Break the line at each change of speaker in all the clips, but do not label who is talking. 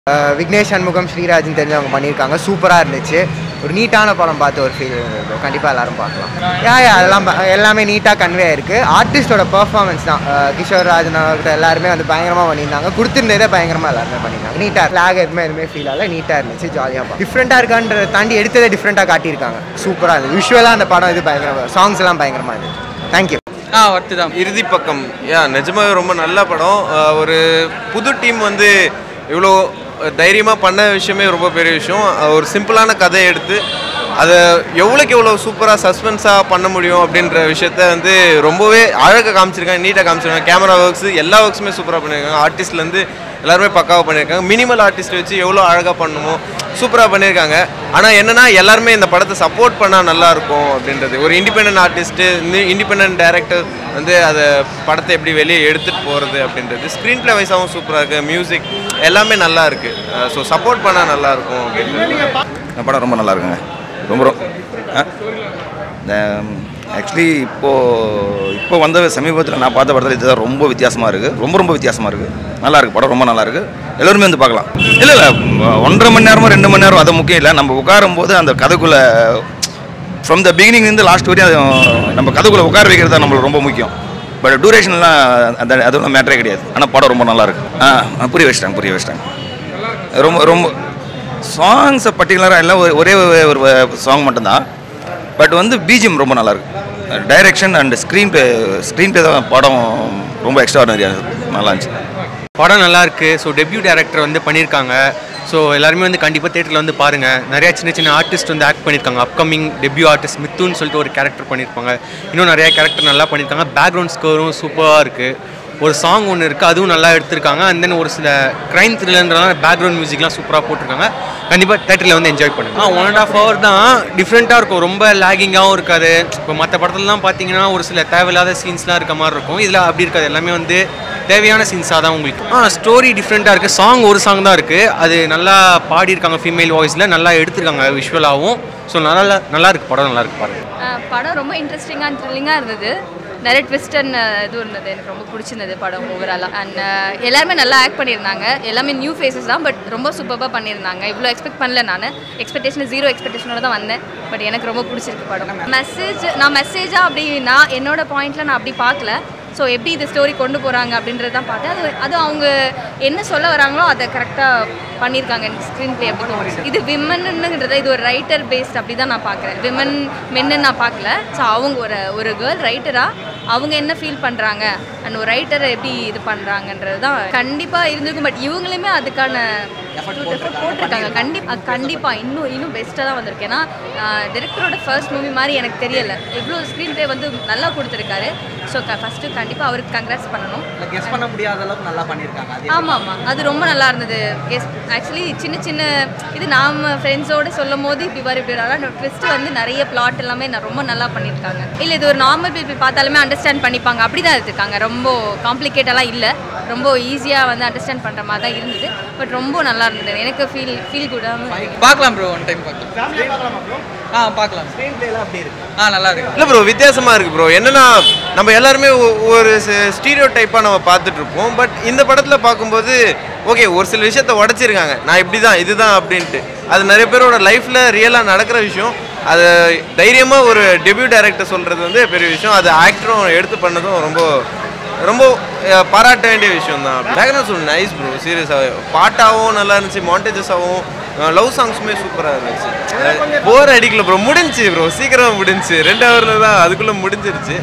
விக்னேஷ் சண்முகம் ஸ்ரீராஜன் தெரிஞ்சவங்க பண்ணியிருக்காங்க. சூப்பராக இருந்துச்சு. ஒரு நீட்டான படம் பார்த்து ஒரு ஃபீல் இருந்தது. கண்டிப்பாக எல்லோரும் பார்க்கலாம். அதெல்லாம் எல்லாமே நீட்டாக கன்வே ஆயிருக்கு. ஆர்டிஸ்டோட பர்ஃபார்மன்ஸ் தான். கிஷோர் ராஜன் அவர்கிட்ட எல்லாருமே வந்து பயங்கரமாக பண்ணியிருந்தாங்க. கொடுத்துருந்ததே பயங்கரமாக எல்லாருமே பண்ணியிருந்தாங்க. நீட்டாக லேக் எதுவுமே ஃபீல் ஆகல. நீட்டாக இருந்துச்சு. ஜாலியாக பார்த்து டிஃப்ரெண்ட்டாக இருக்கான்றதை தாண்டி எடுத்ததே டிஃப்ரெண்ட்டாக காட்டியிருக்காங்க. சூப்பராக இருந்துச்சு. விஷுவலாக அந்த படம் இது பயங்கரமாக, சாங்ஸ் எல்லாம் பயங்கரமாக இருந்துச்சு. தேங்க்யூ.
ஒர்த்து தான்.
இறுதி பக்கம் நிஜமாவே ரொம்ப நல்ல படம். ஒரு புது டீம் வந்து இவ்வளோ தைரியமாக பண்ண விஷயமே ரொம்ப பெரிய விஷயம். ஒரு சிம்பிளான கதையை எடுத்து அதை எவ்வளோக்கு எவ்வளோ சூப்பராக சஸ்பென்ஸாக பண்ண முடியும் அப்படின்ற விஷயத்த வந்து ரொம்பவே அழகாக காமிச்சிருக்காங்க, நீட்டாக காமிச்சிருக்காங்க. கேமரா ஒர்க்ஸ் எல்லா ஒர்க்ஸுமே சூப்பராக பண்ணியிருக்காங்க. ஆர்டிஸ்ட்லேருந்து எல்லாருமே பக்காவாக பண்ணியிருக்காங்க. மினிமல் ஆர்டிஸ்ட் வச்சு எவ்வளோ அழகாக பண்ணணுமோ சூப்பராக பண்ணியிருக்காங்க. ஆனால் என்னென்னா எல்லாருமே இந்த படத்தை சப்போர்ட் பண்ணால் நல்லாயிருக்கும் அப்படின்றது. ஒரு இண்டிபெண்டன்ட் ஆர்டிஸ்ட்டு, இண்டிபெண்டன்ட் டைரக்டர் வந்து அதை படத்தை எப்படி வெளியே எடுத்துகிட்டு போகிறது அப்படின்றது. ஸ்க்ரீன் ப்ளே வைஸாகவும் சூப்பராக இருக்குது. மியூசிக் எல்லாமே நல்லா இருக்குது. ஸோ சப்போர்ட் பண்ணால் நல்லாயிருக்கும் அப்படின்றது.
படம் ரொம்ப நல்லா இருக்குங்க. ரொம்ப ஆக்சுவலி இப்போ வந்த சமீபத்தில் நான் பார்த்த படத்தில் இதுதான் ரொம்ப வித்தியாசமாக இருக்குது. ரொம்ப வித்தியாசமாக இருக்குது. நல்லா இருக்குது. படம் ரொம்ப நல்லா இருக்குது. எல்லோருமே வந்து பார்க்கலாம். இல்லை 1.5 மணி நேரமோ 2 மணி நேரம் அது முக்கியம் இல்லை. நம்ம உட்காரும் போது அந்த கதைக்குள்ளே ஃப்ரம் த பிகினிங்லேருந்து லாஸ்ட் வரையும் நம்ம கதைக்குள்ளே உட்கார வைக்கிறது தான் நம்மளுக்கு ரொம்ப முக்கியம். பட் டூரேஷன்லாம் அதெல்லாம் மேட்டரே கிடையாது. ஆனால் படம் ரொம்ப நல்லாயிருக்கு. புரிய வச்சிட்டாங்க. ரொம்ப சாங்ஸை பர்டிகுலராக எல்லாம் ஒரே ஒரு சாங் மட்டும்தான். பட் வந்து பிஜிஎம் ரொம்ப நல்லாயிருக்கு. டைரெக்ஷன் அண்ட் ஸ்க்ரீன் ப்ளே தான் படம் ரொம்ப எக்ஸ்ட்ராடினரியாக நல்லா இருந்துச்சு.
படம் நல்லாயிருக்கு. ஸோ டெபியூ டேரக்டர் வந்து பண்ணியிருக்காங்க. ஸோ எல்லாருமே வந்து கண்டிப்பாக தேட்டரில் வந்து பாருங்கள். நிறையா சின்ன ஆர்டிஸ்ட் வந்து ஆக்ட் பண்ணியிருக்காங்க. அப்கமிங் டெபியூ ஆர்டிஸ்ட் மித்துன்னு சொல்லிட்டு ஒரு கேரக்டர் பண்ணியிருப்பாங்க. இன்னும் நிறையா கேரக்டர் நல்லா பண்ணியிருக்காங்க. பேக்ரவுண்ட் ஸ்கோரும் சூப்பராக இருக்குது. ஒரு சாங் ஒன்று இருக்குது, அதுவும் நல்லா எடுத்திருக்காங்க. அண்ட் தென் ஒரு சில க்ரைம் த்ரில்லர்ன்றதால பேக்ரவுண்ட் மியூசிக்லாம் சூப்பராக போட்டிருக்காங்க. கண்டிப்பாக தேட்டரில் வந்து என்ஜாய் பண்ணுங்கள். 1.5 hour தான் டிஃப்ரெண்ட்டாக இருக்கும். ரொம்ப லேகிங்காகவும் இருக்காது. இப்போ மற்ற படத்துலலாம் பார்த்தீங்கன்னா ஒரு சில தேவையில்லாத சீன்ஸ்லாம் இருக்க மாதிரி இருக்கும். இதில் அப்படி இருக்காது. எல்லாமே வந்து தேவையான சீன்ஸாக தான் உங்களுக்கு. ஸ்டோரி டிஃப்ரெண்ட்டாக இருக்குது. சாங் ஒரு சாங் தான் இருக்குது. அது நல்லா பாடியிருக்காங்க ஃபீமேல் வாய்ஸில். நல்லா எடுத்திருக்காங்க விஷுவலாகவும். ஸோ நல்லா இருக்குது. படம் நல்லா இருக்குது. பாருங்கள்.
படம் ரொம்ப இன்ட்ரெஸ்டிங்காக அண்ட் த்ரில்லிங்காக இருந்தது. நிறைய ட்விஸ்ட் அண்ட் இது இருந்தது. எனக்கு ரொம்ப பிடிச்சிருந்தது படம் ஓவராலாக. அண்ட் எல்லாருமே நல்லா ஆக்ட் பண்ணியிருந்தாங்க. எல்லாமே நியூ ஃபேஸஸ் தான். பட் ரொம்ப சூப்பராக பண்ணியிருந்தாங்க. இவ்வளோ எக்ஸ்பெக்ட் பண்ணல. நான் எக்ஸ்பெக்டேஷன் 0 எக்ஸ்பெக்டேஷனோட தான் வந்தேன். பட் எனக்கு ரொம்ப பிடிச்சிருக்கு படம். மெசேஜாக அப்படி என்னோட பாயிண்டில் நான் அப்படி பார்க்கல. ஸோ எப்படி இது ஸ்டோரி கொண்டு போகிறாங்க அப்படின்றது தான் பார்த்தேன். அது அவங்க என்ன சொல்ல வராங்களோ அதை கரெக்டாக பண்ணியிருக்காங்க. எனக்கு ஸ்க்ரீன் ப்ளே எப்படி தோணுச்சு. இது விமன்னுங்கிறத இது ஒரு ரைட்டர் பேஸ்ட் அப்படி தான் நான் பார்க்குறேன். விமன் மென்னு நான் பார்க்கல. ஸோ அவங்க ஒரு கேர்ள் ரைட்டராக அவங்க என்ன ஃபீல் பண்ணுறாங்க அண்ட் ஒரு ரைட்டரை எப்படி இது பண்ணுறாங்கன்றது தான் கண்டிப்பாக இருந்திருக்கும். பட் இவங்களுமே அதுக்கான போட்டிருக்காங்க. கண்டிப்பாக இன்னும் பெஸ்ட்டாக தான் வந்திருக்கு. ஏன்னா டைரக்டரோட ஃபர்ஸ்ட் மூவி மாதிரி எனக்கு தெரியலை. எவ்வளோ ஸ்க்ரீன் ப்ளே வந்து நல்லா கொடுத்துருக்காரு. ஸோ ஃபஸ்ட்டு கண்டிப்பாக அவருக்கு கங்க்ராட்ஸ் பண்ணணும்.
கெஸ் பண்ண முடியாத அளவுக்கு நல்லா பண்ணியிருக்காங்க.
ஆமாம், அது ரொம்ப நல்லா இருந்தது. ஆக்சுவலி சின்ன இது நாம் ஃப்ரெண்ட்ஸோடு சொல்லும் போது இப்படி வரும். ட்விஸ்ட்டு வந்து நிறைய பிளாட் எல்லாமே ரொம்ப நல்லா பண்ணியிருக்காங்க. இல்லை இது ஒரு நார்மல் பீப்பிள் பார்த்தாலுமே அண்டர்ஸ்டாண்ட் பண்ணிப்பாங்க. அப்படி தான் எடுத்துருக்காங்க. ரொம்ப காம்ப்ளிகேட்டெல்லாம் இல்லை. ரொம்ப ஈஸியாக வந்து அண்டர்ஸ்டாண்ட் பண்ணுற மாதிரி தான் இருந்தது. பட் ரொம்ப நல்லா இருந்தது. எனக்கு ஃபீல் குடாக
பார்க்கலாம் ப்ரோ. ஒன் டைம் பார்க்கலாம். பார்க்கலாம்.
ஸ்க்ரீன் ப்ளேலாம் அப்படி இருக்கு.
நல்லா இருக்கு.
இல்லை ப்ரோ, வித்தியாசமாக இருக்குது ப்ரோ. என்னென்னா நம்ம எல்லாருமே ஒரு ஸ்டீரியோ டைப்பாக நம்ம பார்த்துட்ருப்போம். பட் இந்த படத்தில் பார்க்கும்போது ஓகே, ஒரு சில விஷயத்த உடச்சிருக்காங்க. நான் இப்படி தான் இதுதான் அப்படின்ட்டு. அது நிறைய பேரோட லைஃப்பில் ரியலாக நடக்கிற விஷயம். அது தைரியமாக ஒரு டெபியூ டைரக்டர் சொல்கிறது வந்து பெரிய விஷயம். அது ஆக்டரும் எடுத்து பண்ணதும் ரொம்ப பாராட்ட வேண்டிய விஷயம் தான். Background song nice bro. சீரியஸாக பாட்டாகவும் நல்லா இருந்துச்சு. மாண்டேஜஸாகவும் லவ் சாங்ஸுமே சூப்பராக இருந்துச்சு. போர் அடிக்கல ப்ரோ. முடிஞ்சிச்சு ப்ரோ. சீக்கிரமாக முடிஞ்சிச்சு. 2 hour தான் அதுக்குள்ளே முடிஞ்சிருச்சு.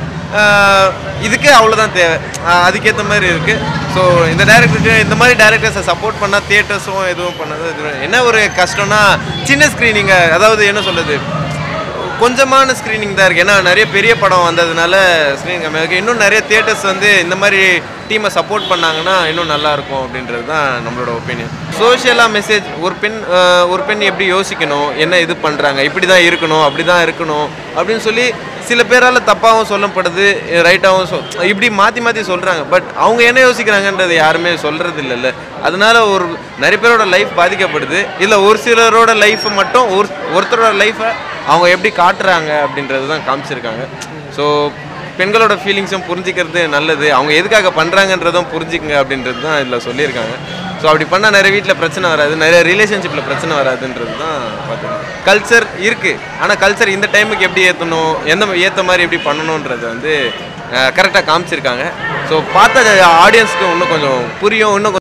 இதுக்கு அவ்வளோதான் தேவை. அதுக்கேற்ற மாதிரி இருக்குது. ஸோ இந்த டைரக்டருக்கு இந்த மாதிரி டைரக்டர்ஸை சப்போர்ட் பண்ணால் தியேட்டர்ஸும் எதுவும் பண்ணது என்ன ஒரு கஷ்டம்னா சின்ன ஸ்க்ரீனிங்கை, அதாவது என்ன சொல்லுது, கொஞ்சமான ஸ்க்ரீனிங் தான் இருக்குது. ஏன்னா நிறைய பெரிய படம் வந்ததுனால ஸ்க்ரீனிங் கம்மியாக இருக்குது. இன்னும் நிறைய தியேட்டர்ஸ் வந்து இந்த மாதிரி டீமை சப்போர்ட் பண்ணாங்கன்னா இன்னும் நல்லாயிருக்கும் அப்படின்றது தான் நம்மளோட ஒப்பீனியன். சோஷியலாக மெசேஜ், ஒரு பெண் எப்படி யோசிக்கணும், என்ன இது பண்ணுறாங்க, இப்படி தான் இருக்கணும், அப்படி தான் இருக்கணும் அப்படின்னு சொல்லி சில பேரால் தப்பாகவும் சொல்லப்படுது, ரைட்டாகவும் இப்படி மாற்றி சொல்கிறாங்க. பட் அவங்க என்ன யோசிக்கிறாங்கன்றது யாருமே சொல்கிறது இல்லைல்ல. அதனால நிறைய பேரோட லைஃப் பாதிக்கப்படுது. இல்லை ஒரு சிலரோட லைஃப்பை மட்டும் ஒருத்தரோட லைஃப்பை அவங்க எப்படி காட்டுறாங்க அப்படின்றது தான் காமிச்சிருக்காங்க. ஸோ பெண்களோட ஃபீலிங்ஸும் புரிஞ்சிக்கிறது நல்லது, அவங்க எதுக்காக பண்ணுறாங்கன்றதும் புரிஞ்சுக்குங்க அப்படின்றது தான் இதில் சொல்லியிருக்காங்க. ஸோ அப்படி பண்ணால் நிறைய வீட்டில் பிரச்சனை வராது, நிறைய ரிலேஷன்ஷிப்பில் பிரச்சனை வராதுன்றது தான் பார்த்துக்கணும். கல்ச்சர் இருக்குது, ஆனால் கல்ச்சர் இந்த டைமுக்கு எப்படி ஏற்றணும், ஏற்ற மாதிரி எப்படி பண்ணணுன்றது வந்து கரெக்டாக காமிச்சிருக்காங்க. ஸோ பார்த்த ஆடியன்ஸ்க்கு இன்னும் கொஞ்சம் புரியும், இன்னும்